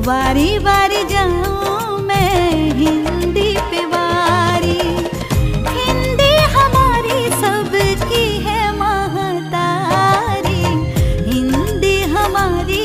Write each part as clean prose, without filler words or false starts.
बारी बारी जाऊं मैं हिंदी पे बारी। हिंदी हमारी सबकी है महतारी, हिंदी हमारी।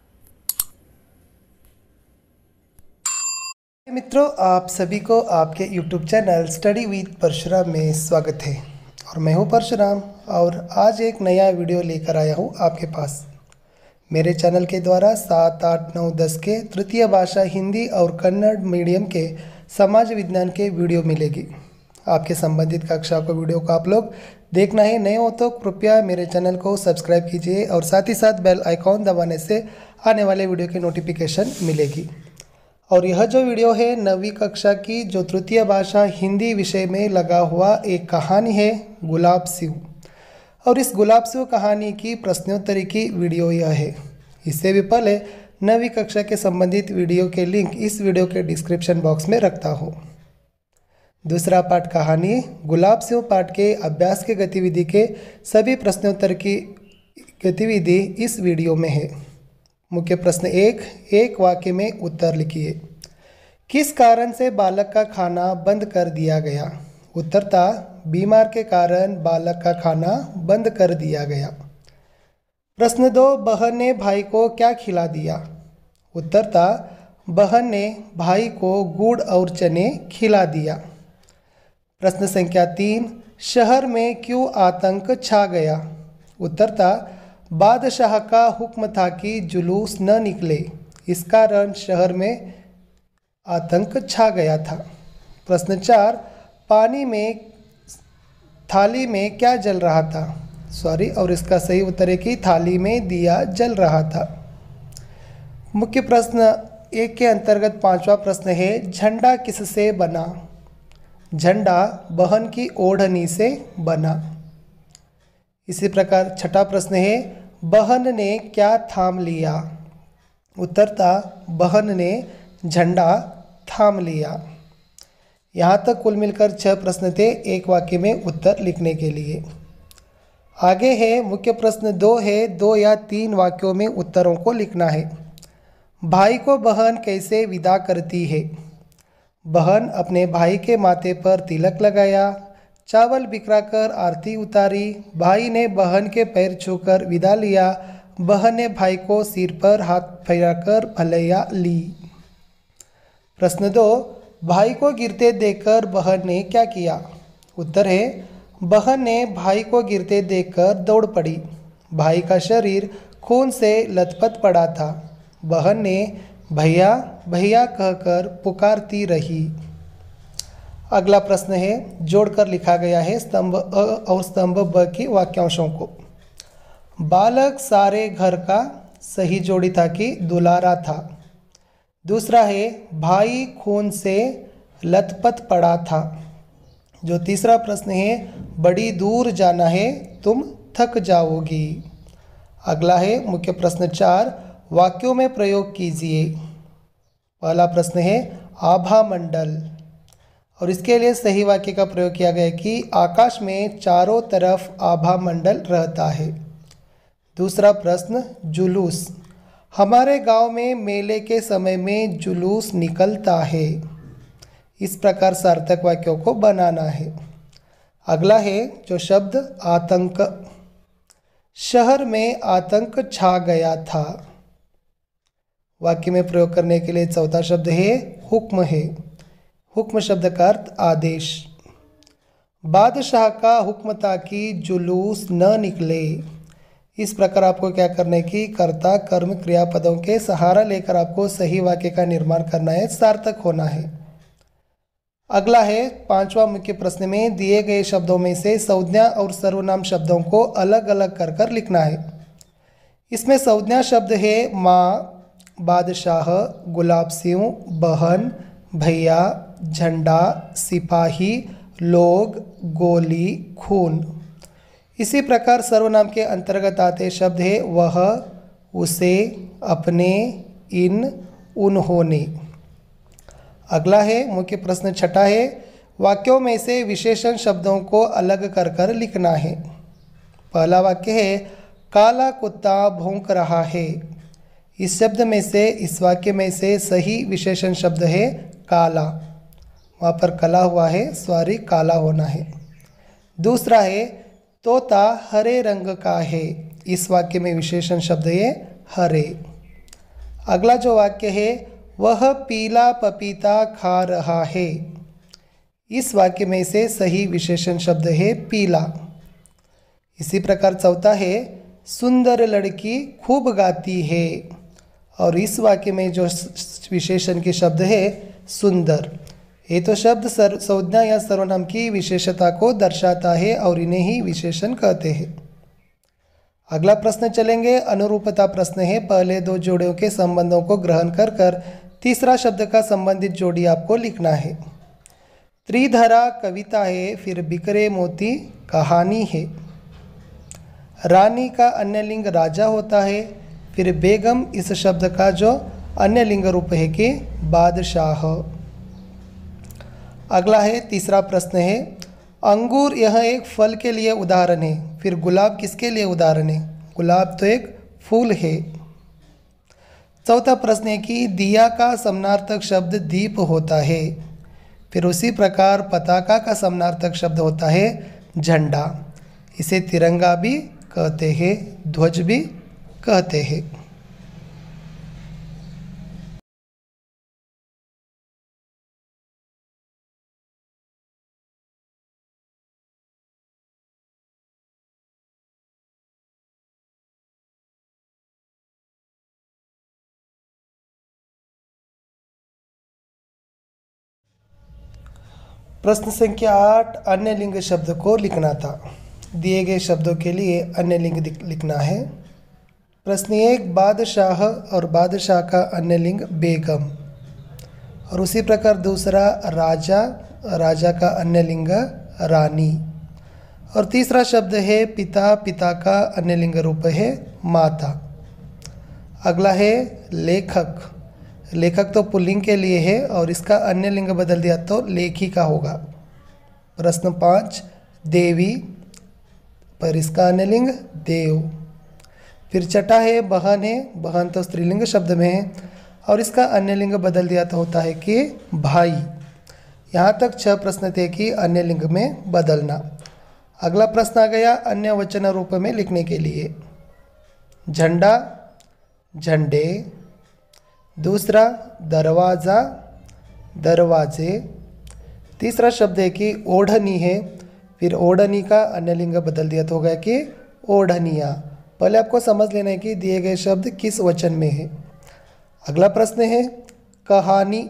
मित्रों, आप सभी को आपके YouTube channel study with Parshuram में स्वागत है और मैं हूं परशुराम और आज एक नया वीडियो लेकर आया हूं आपके पास। मेरे चैनल के द्वारा 7, 8, 9, 10 के तृतीय भाषा हिंदी और कन्नड़ मीडियम के समाज विज्ञान के वीडियो मिलेगी। आपके संबंधित कक्षा को वीडियो को आप लोग देखना है। नए हो तो कृपया मेरे चैनल को सब्सक्राइब कीजिए और साथ ही साथ बेल आइकॉन दबाने से आने वाले वीडियो की नोटिफिकेशन मिलेगी। और यह जो वीडियो है 9वीं कक्षा की जो तृतीय भाषा हिंदी विषय में लगा हुआ एक कहानी है गुलाब सिंह। और इस गुलाब सिंह कहानी की प्रश्नोत्तरी की वीडियो यह है। इससे भी पहले 9वीं कक्षा के संबंधित वीडियो के लिंक इस वीडियो के डिस्क्रिप्शन बॉक्स में रखता हूँ। दूसरा पाठ कहानी गुलाब सिंह पाठ के अभ्यास के गतिविधि के सभी प्रश्नोत्तर की गतिविधि इस वीडियो में है। मुख्य प्रश्न 1, एक वाक्य में उत्तर लिखिए। किस कारण से बालक का खाना बंद कर दिया गया? उत्तर था बीमार के कारण बालक का खाना बंद कर दिया गया। प्रश्न 2, बहन ने भाई को क्या खिला दिया? उत्तर था बहन ने भाई को गुड़ और चने खिला दिया। प्रश्न संख्या 3, शहर में क्यों आतंक छा गया? उत्तर था बादशाह का हुक्म था कि जुलूस न निकले, इस कारण शहर में आतंक छा गया था। प्रश्न 4, पानी में थाली में क्या जल रहा था? और इसका सही उत्तर है कि थाली में दिया जल रहा था। मुख्य प्रश्न 1 के अंतर्गत 5वां प्रश्न है झंडा किससे बना? झंडा बहन की ओढ़नी से बना। इसी प्रकार 6वां प्रश्न है बहन ने क्या थाम लिया? उत्तर था बहन ने झंडा थाम लिया। यहाँ तक कुल मिलकर 6 प्रश्न थे एक वाक्य में उत्तर लिखने के लिए। आगे है मुख्य प्रश्न 2 है 2 या 3 वाक्यों में उत्तरों को लिखना है। भाई को बहन कैसे विदा करती है? बहन अपने भाई के माथे पर तिलक लगाया, चावल बिखराकर आरती उतारी, भाई ने बहन के पैर छूकर विदा लिया, बहन ने भाई को सिर पर हाथ फेराकर भलैया ली। प्रश्न 2, भाई को गिरते देखकर बहन ने क्या किया? उत्तर है बहन ने भाई को गिरते देखकर दौड़ पड़ी। भाई का शरीर खून से लथपथ पड़ा था। बहन ने भैया भैया कहकर पुकारती रही। अगला प्रश्न है जोड़कर लिखा गया है स्तंभ अ और स्तंभ ब की वाक्यांशों को। बालक सारे घर का सही जोड़ी था कि दुलारा था। दूसरा है भाई खून से लथपथ पड़ा था। जो तीसरा प्रश्न है बड़ी दूर जाना है तुम थक जाओगी। अगला है मुख्य प्रश्न 4, वाक्यों में प्रयोग कीजिए। पहला प्रश्न है आभा मंडल और इसके लिए सही वाक्य का प्रयोग किया गया है कि आकाश में चारों तरफ आभा मंडल रहता है। दूसरा प्रश्न जुलूस, हमारे गांव में मेले के समय में जुलूस निकलता है। इस प्रकार सार्थक वाक्यों को बनाना है। अगला है जो शब्द आतंक, शहर में आतंक छा गया था। वाक्य में प्रयोग करने के लिए चौथा शब्द है हुक्म है। हुक्म शब्द का अर्थ आदेश। बादशाह का हुक्म था कि जुलूस न निकले। इस प्रकार आपको क्या करने की कर्ता कर्म क्रियापदों के सहारा लेकर आपको सही वाक्य का निर्माण करना है, सार्थक होना है। अगला है 5वां मुख्य प्रश्न में दिए गए शब्दों में से संज्ञा और सर्वनाम शब्दों को अलग अलग कर कर लिखना है। इसमें संज्ञा शब्द है माँ, बादशाह, गुलाब सिंह, बहन, भैया, झंडा, सिपाही, लोग, गोली, खून। इसी प्रकार सर्वनाम के अंतर्गत आते शब्द है वह, उसे, अपने, इन, उन्होंने। अगला है मुख्य प्रश्न 6 है वाक्यों में से विशेषण शब्दों को अलग कर कर लिखना है। पहला वाक्य है काला कुत्ता भौंक रहा है। इस शब्द में से, इस वाक्य में से सही विशेषण शब्द है काला। वहाँ पर कला हुआ है, सॉरी काला होना है। दूसरा है तोता हरे रंग का है। इस वाक्य में विशेषण शब्द है हरे। अगला जो वाक्य है वह पीला पपीता खा रहा है। इस वाक्य में से सही विशेषण शब्द है पीला। इसी प्रकार चौथा है सुंदर लड़की खूब गाती है। और इस वाक्य में जो विशेषण के शब्द है सुंदर। ये तो शब्द संज्ञा या सर्वनाम की विशेषता को दर्शाता है और इन्हें ही विशेषण कहते हैं। अगला प्रश्न चलेंगे, अनुरूपता प्रश्न है। पहले दो जोड़ियों के संबंधों को ग्रहण कर कर तीसरा शब्द का संबंधित जोड़ी आपको लिखना है। त्रिधरा कविता है, फिर बिखरे मोती कहानी है। रानी का अन्य लिंग राजा होता है, फिर बेगम इस शब्द का जो अन्य लिंग रूप है कि बादशाह। अगला है तीसरा प्रश्न है, अंगूर यह एक फल के लिए उदाहरण है, फिर गुलाब किसके लिए उदाहरण है? गुलाब तो एक फूल है। चौथा प्रश्न है कि दिया का समानार्थक शब्द दीप होता है, फिर उसी प्रकार पताका का समानार्थक शब्द होता है झंडा। इसे तिरंगा भी कहते हैं, ध्वज भी कहते हैं। प्रश्न संख्या 8, अन्य लिंग शब्द को लिखना था। दिए गए शब्दों के लिए अन्य लिंग लिखना है। प्रश्न 1, बादशाह और बादशाह का अन्य लिंग बेगम। और उसी प्रकार दूसरा राजा, राजा का अन्य लिंग रानी। और तीसरा शब्द है पिता, पिता का अन्य लिंग रूप है माता। अगला है लेखक। लेखक तो पुल्लिंग के लिए है और इसका अन्य लिंग बदल दिया तो लेखिका होगा। प्रश्न 5, देवी, पर इसका अन्य लिंग देव। फिर छठा है बहन है, बहन तो स्त्रीलिंग शब्द में है और इसका अन्य लिंग बदल दिया तो होता है कि भाई। यहाँ तक 6 प्रश्न थे कि अन्य लिंग में बदलना। अगला प्रश्न आ गया अन्य वचन रूप में लिखने के लिए। झंडा, झंडे। दूसरा दरवाज़ा, दरवाजे। तीसरा शब्द है कि ओढ़नी है, फिर ओढ़नी का अन्य लिंग बदल दिया तो हो गया कि ओढ़निया। पहले आपको समझ लेना है कि दिए गए शब्द किस वचन में है। अगला प्रश्न है कहानी।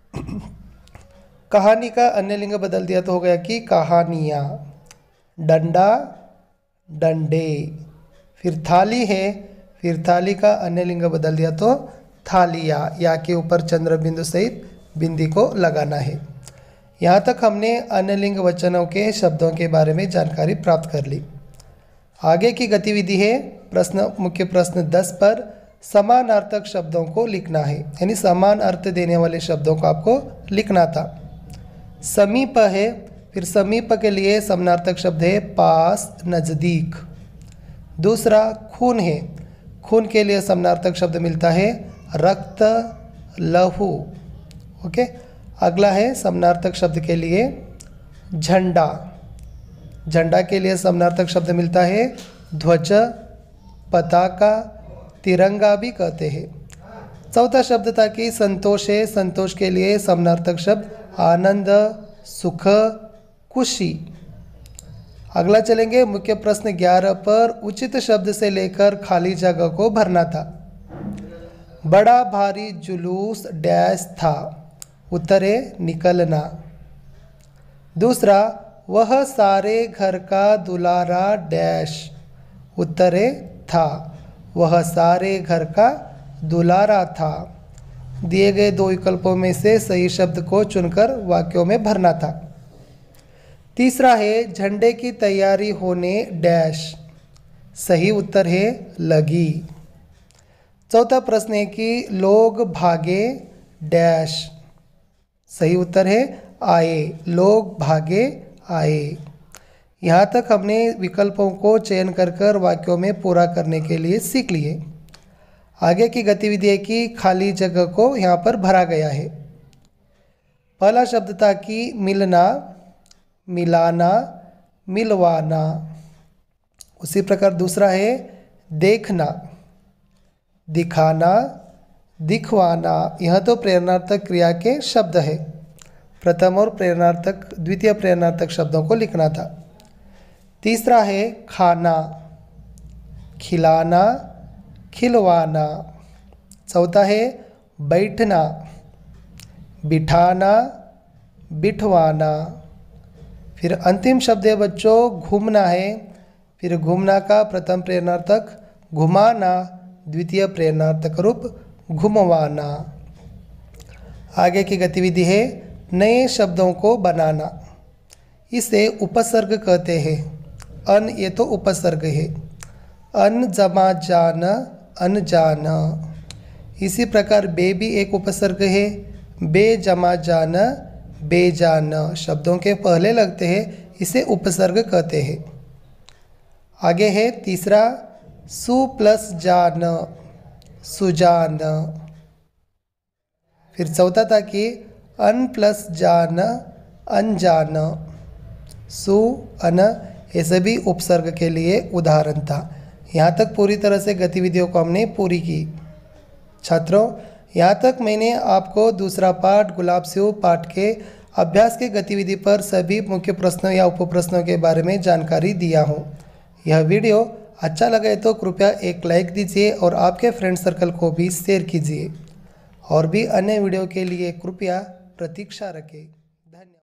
कहानी का अन्य लिंग बदल दिया तो हो गया कि कहानियाँ। डंडा, डंडे। फिर थाली है, फिर थाली का अन्य लिंग बदल दिया तो थालिया। या के ऊपर चंद्र बिंदु सहित बिंदी को लगाना है। यहाँ तक हमने अन्य लिंग वचनों के शब्दों के बारे में जानकारी प्राप्त कर ली। आगे की गतिविधि है मुख्य प्रश्न 10 पर समानार्थक शब्दों को लिखना है, यानी समान अर्थ देने वाले शब्दों को आपको लिखना था। समीप है, फिर समीप के लिए समानार्थक शब्द है पास, नज़दीक। दूसरा खून है, खून के लिए समानार्थक शब्द मिलता है रक्त, लहू। ओके। अगला है समानार्थक शब्द के लिए झंडा। झंडा के लिए समानार्थक शब्द मिलता है ध्वज, पताका, तिरंगा भी कहते हैं। चौथा शब्द था कि संतोष है, संतोष के लिए समानार्थक शब्द आनंद, सुख, खुशी। अगला चलेंगे मुख्य प्रश्न 11 पर उचित शब्द से लेकर खाली जगह को भरना था। बड़ा भारी जुलूस डैश था, उत्तर है निकलना। दूसरा वह सारे घर का दुलारा डैश, उत्तर है था, वह सारे घर का दुलारा था। दिए गए 2 विकल्पों में से सही शब्द को चुनकर वाक्यों में भरना था। तीसरा है झंडे की तैयारी होने डैश, सही उत्तर है लगी। चौथा प्रश्न है कि लोग भागे डैश, सही उत्तर है आए, लोग भागे आए। यहाँ तक हमने विकल्पों को चयन कर कर वाक्यों में पूरा करने के लिए सीख लिए। आगे की गतिविधि है कि खाली जगह को यहाँ पर भरा गया है। पहला शब्द था कि मिलना, मिलाना, मिलवाना। उसी प्रकार दूसरा है देखना, दिखाना, दिखवाना। यह तो प्रेरणार्थक क्रिया के शब्द है। प्रथम और प्रेरणार्थक द्वितीय प्रेरणार्थक शब्दों को लिखना था। तीसरा है खाना, खिलाना, खिलवाना। चौथा है बैठना, बिठाना, बिठवाना। फिर अंतिम शब्द है बच्चों घूमना है। फिर घूमना का प्रथम प्रेरणार्थक घुमाना, द्वितीय प्रेरणार्थक रूप घुमवाना। आगे की गतिविधि है नए शब्दों को बनाना। इसे उपसर्ग कहते हैं। अन ये तो उपसर्ग है। अन जमा जान, अनजान। इसी प्रकार बे भी एक उपसर्ग है। बे जमा जान, बेजान। शब्दों के पहले लगते हैं, इसे उपसर्ग कहते हैं। आगे है तीसरा सु प्लस जान, सुजान। फिर चौथा था कि अन प्लस जान, अनजान। सु, अन ये सभी उपसर्ग के लिए उदाहरण था। यहाँ तक पूरी तरह से गतिविधियों को हमने पूरी की। छात्रों, यहाँ तक मैंने आपको दूसरा पाठ गुलाब सिंह पाठ के अभ्यास के गतिविधि पर सभी मुख्य प्रश्नों या उप प्रश्नों के बारे में जानकारी दिया हूँ। यह वीडियो अच्छा लगे तो कृपया एक लाइक दीजिए और आपके फ्रेंड सर्कल को भी शेयर कीजिए। और भी अन्य वीडियो के लिए कृपया प्रतीक्षा रखें।